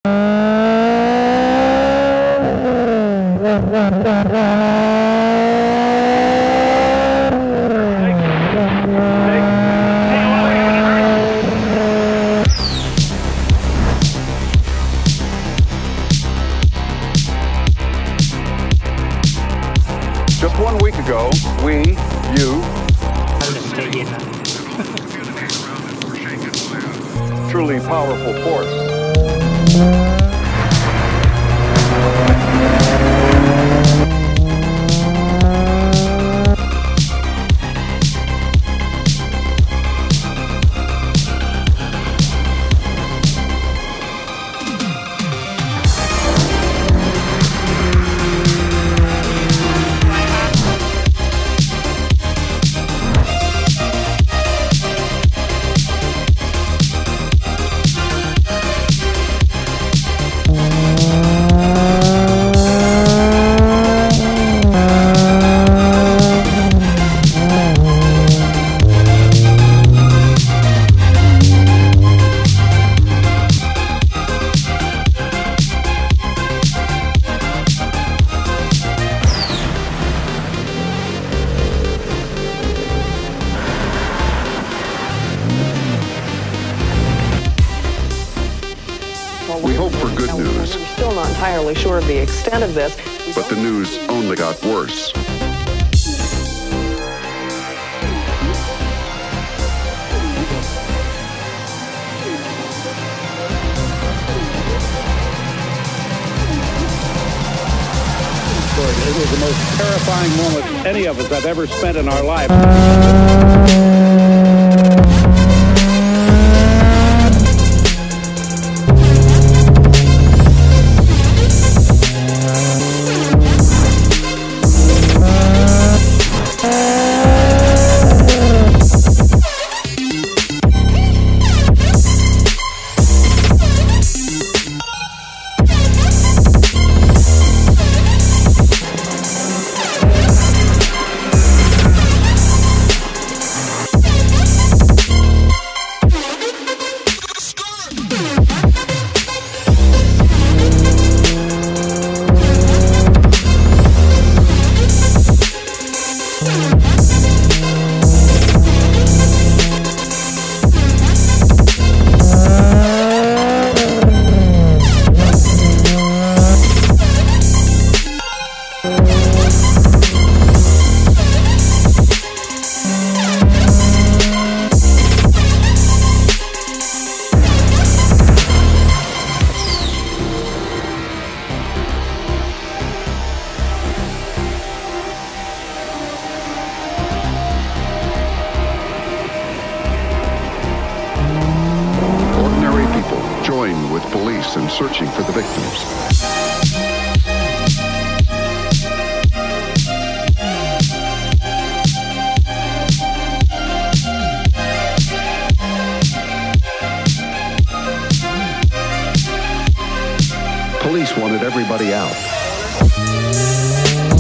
Just 1 week ago, you, truly powerful force. We hope for good news. We're still not entirely sure of the extent of this. But the news only got worse. It was the most terrifying moment any of us have ever spent in our life. Join with police in searching for the victims. Police wanted everybody out.